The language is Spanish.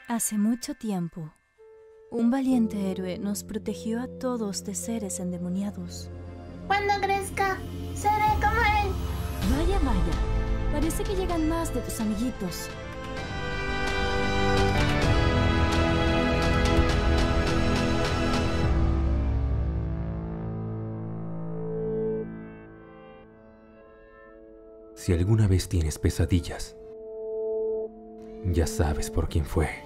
Hace mucho tiempo, un valiente héroe nos protegió a todos de seres endemoniados. Cuando crezca, seré como él. Vaya, vaya, parece que llegan más de tus amiguitos. Si alguna vez tienes pesadillas, ya sabes por quién fue.